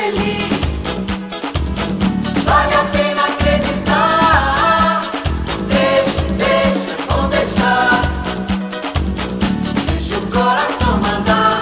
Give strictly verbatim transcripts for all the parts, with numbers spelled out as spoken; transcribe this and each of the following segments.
feliz. Vale a pena acreditar. Deixa, deixa, vou deixar. Deixa o coração mandar.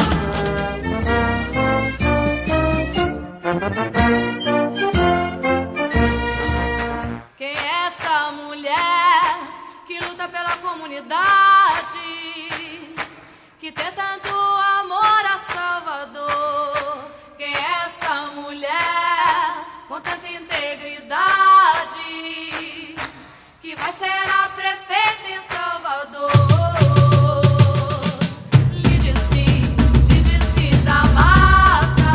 Quem é essa mulher que luta pela comunidade, que tem tanto amor a Salvador? Quem é essa mulher com tanta integridade, que vai ser a prefeita em Salvador? Lídice, Lídice da Mata,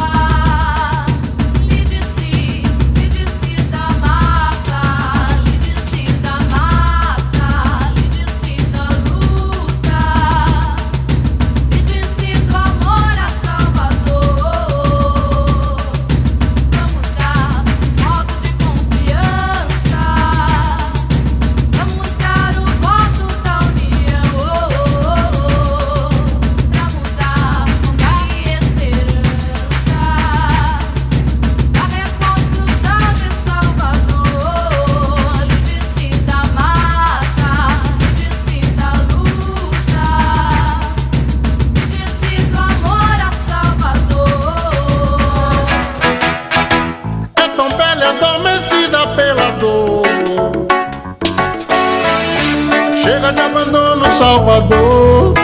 Lídice, Lídice da Mata, Lídice da Mata, Lídice da luta, Lídice do amor a Salvador. Vamos dar voto de confiança, vamos dar o voto da união, pra mudar fome e esperança, pra reconstrução de Salvador. Lídice da Mata, Lídice da luta, Lídice do amor a Salvador. É tão bela e adormecida pela dor. Chega de abandono, Salvador.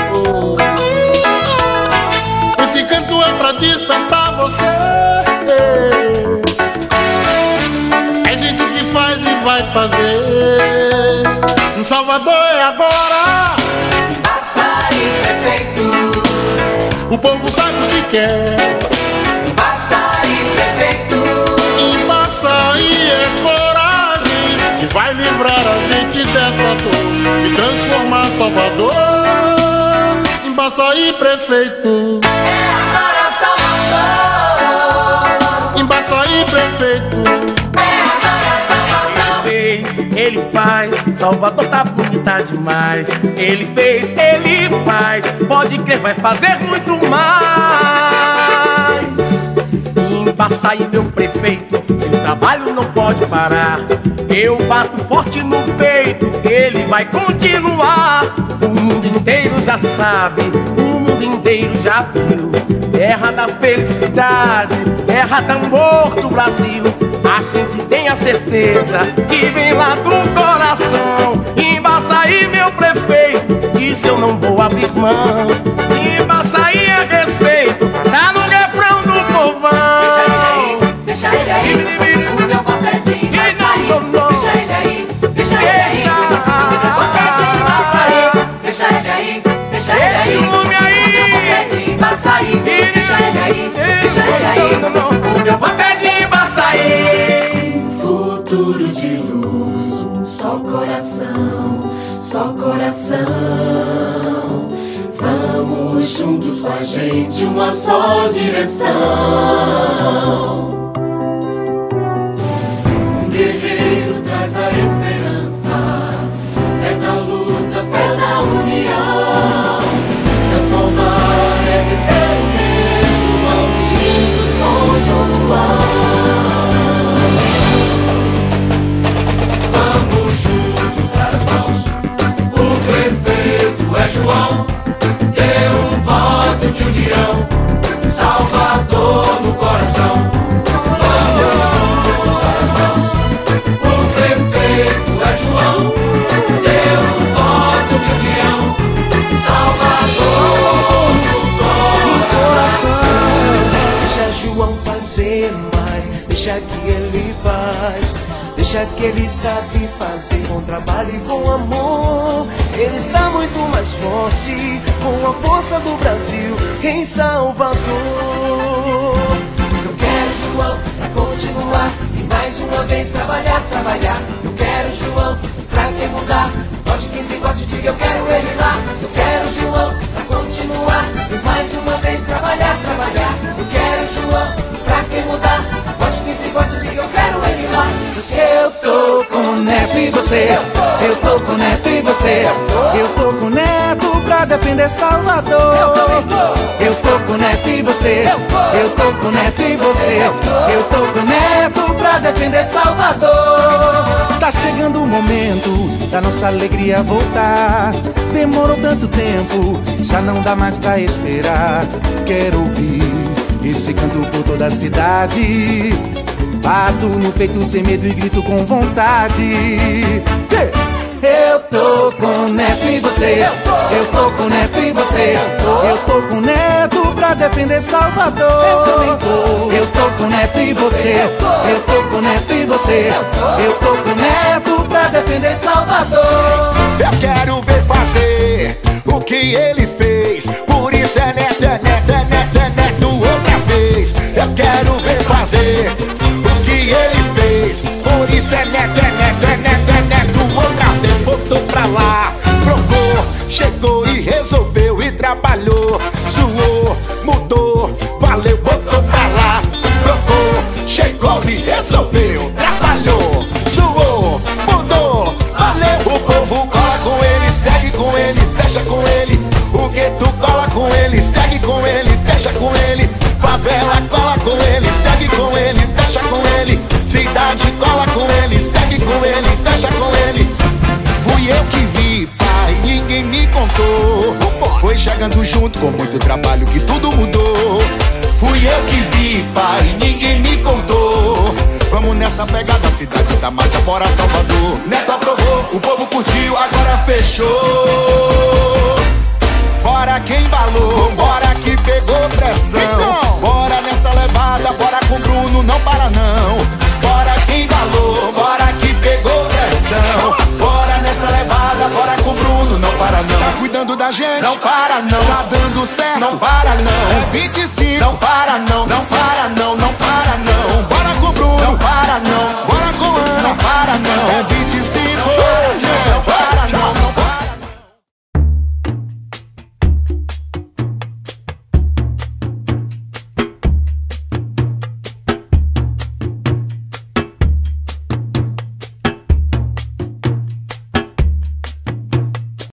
Esse canto é pra despertar você. É gente que faz e vai fazer. Em Salvador é agora. Embaçaí, prefeito. O povo sabe o que quer. Embaçaí, prefeito. Embaçaí é coragem que vai livrar a gente dessa dor e transformar Salvador. Embaçaí, prefeito. É agora Salvador. Embaçaí, prefeito. É agora Salvador. Fez, ele faz, Salvador tá bonita demais. Ele fez, ele faz, pode crer, vai fazer muito mais. Embaçaí, meu prefeito, seu trabalho não pode parar. Eu bato forte no peito, ele vai continuar. O mundo inteiro já sabe, o mundo inteiro já viu. Terra da felicidade, terra do amor do Brasil. A gente tem a certeza que vem lá do coração. Embaçaí, meu prefeito, disso eu não vou abrir mão. Embaçaí é respeito, tá no refrão do povão. Deixa ele aí, deixa ele aí. O meu voto é de Embaçaí. Deixa ele aí, deixa ele aí. O meu voto é de Embaçaí. Deixa ele aí, deixa ele aí. Deixa o homem aí. O meu voto é de Embaçaí. Deixa ele aí, deixa ele aí. O meu voto é de Embaçaí. Futuro de luz, um só coração, só coração. Vamos juntos com a gente, uma só direção. Um guerreiro traz a esperança, fé na luta, fé na união. Transformar é vencer o medo, vamos juntos com João. Vamos juntos dar as mãos, o prefeito é João. Deu um voto de união, Salvador no coração. Vamos juntos dar as mãos, o prefeito é João. Deu um voto de união, Salvador no coração. Deixa João fazer mais, deixa que ele faz. Deixa que ele sabe fazer com trabalho e com amor. Ele está muito mais forte com a força do Brasil em Salvador. Eu quero João pra continuar e mais uma vez trabalhar, trabalhar. Eu quero João pra quem mudar. Bote quinze, bote, diga eu quero ele lá. Eu quero João pra continuar e mais uma vez trabalhar, trabalhar. Eu quero João pra quem mudar. Bote quinze, bote, diga eu quero ele lá. Eu tô com o Neto e você. Eu tô com o Neto e você. Eu tô com o Neto pra defender Salvador. Eu também tô. Eu tô com o Neto e você. Eu tô. Eu tô com o Neto e você. Eu tô. Eu tô com o Neto pra defender Salvador. Tá chegando o momento da nossa alegria voltar. Demorou tanto tempo, já não dá mais pra esperar. Quero ouvir esse canto por toda a cidade. Bato no peito sem medo e grito com vontade. Eu tô com o Neto e você. Eu tô com o Neto e você. Eu tô com o Neto pra defender Salvador. Eu também tô. Eu tô com o Neto e você. Eu tô com o Neto e você. Eu tô com o Neto pra defender Salvador. Eu quero ver fazer o que ele fez. Por isso é Neto, é Neto, é Neto, é Neto outra vez. Eu quero ver fazer o que ele fez. Por isso é Neto, é Neto, é Neto, é Neto outra vez. Botou pra lá, trocou, chegou e resolveu e trabalhou. Suou, mudou, valeu, botou pra lá, trocou, chegou e resolveu, trabalhou. Suou, mudou, valeu. O povo cola com ele, segue com ele, fecha com ele. O gueto cola com ele, segue com ele, fecha com ele. Favela cola com ele, segue com ele, fecha com ele. Cidade cola com ele, segue com ele, fecha com ele. Fui eu que vi, pai, ninguém me contou. Foi chegando junto com muito trabalho que tudo mudou. Fui eu que vi, pai, ninguém me contou. Vamos nessa pegada, cidade da massa, bora Salvador. Neto aprovou, o povo curtiu, agora fechou. Bora quem embalou, bora que pegou pressão. Então, bora nessa levada, bora com Bruno, não para não. Bora quem embalou, bora que pegou pressão. Bora nessa levada, bora com Bruno, não para não. Tá cuidando da gente, não para não. Tá dando certo, não para não. É vinte e cinco, não para não, não para não, não para não. Bora com Bruno, não para não. Bora com Ana, não para não. É